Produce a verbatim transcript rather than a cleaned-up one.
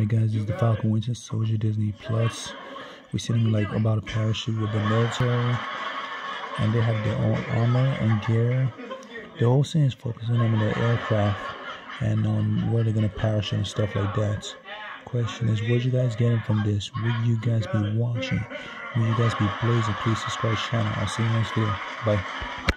guys, this is the Falcon Winter Soldier Disney Plus. We're sitting like about a parachute with the military, and they have their own armor and gear. The whole scene is focusing on their aircraft and on where they're gonna parachute and stuff like that. Question is, what you guys getting from this? Will you guys be watching? Will you guys be blazing? Please subscribe to the channel. I'll see you next video. Bye.